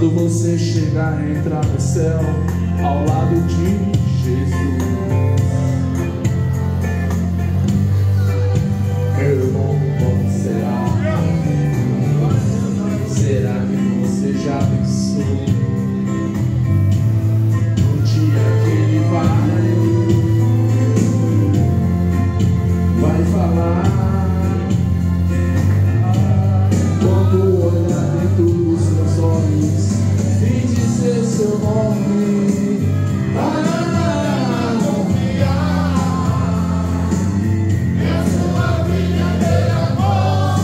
Quando você chegar a entrar no céu ao lado de Jesus, meu irmão, como será? Será que você já pensou no dia que ele vai falar? Quando olhar dentro dos seus olhos e dizer seu nome, para confiar, é sua vida de amor.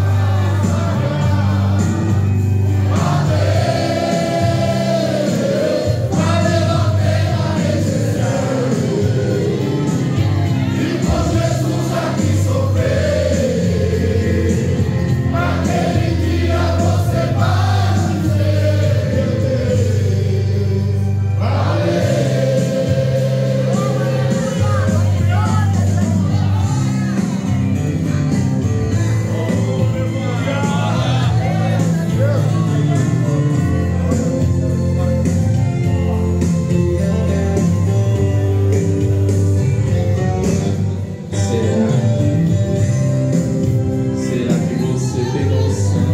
Valeu a pena receber, e com Jesus aqui sofrer. Naquele dia você vai dizer, valeu. Será que você tem noção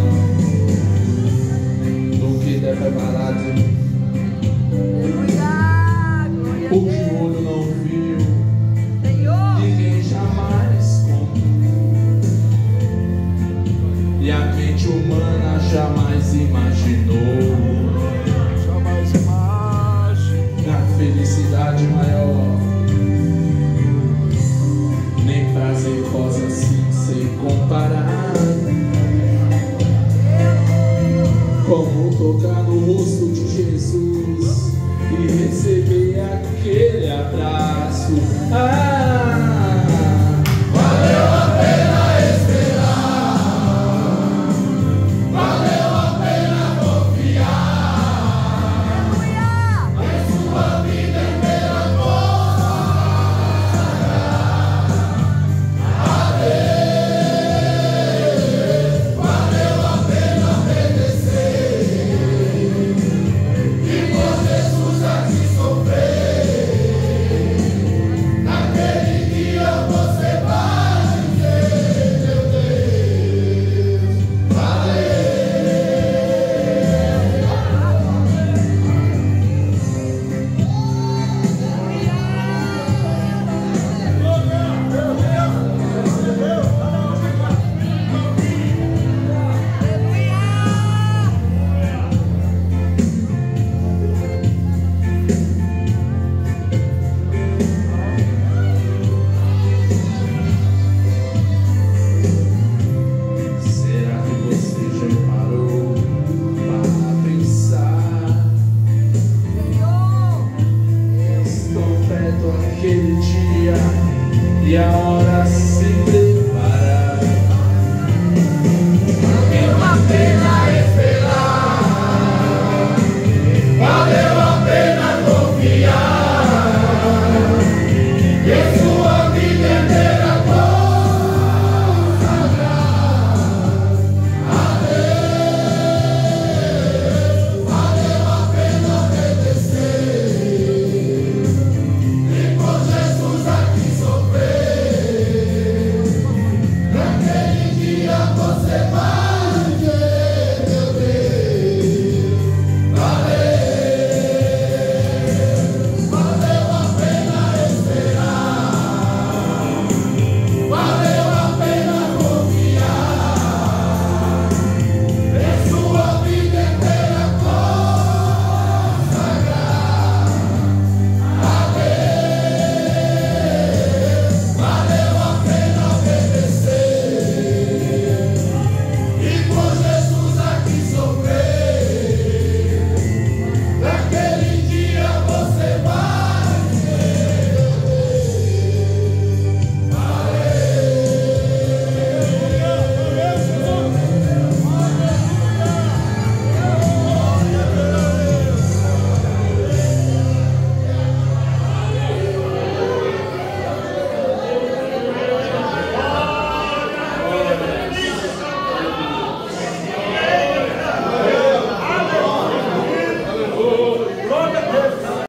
do que deve preparado? O que o olho não viu, ninguém jamais contou, e a mente humana jamais imaginou na felicidade maior, nem prazerosa assim sem comparar, como tocar no rosto de Jesus e receber aquele abraço.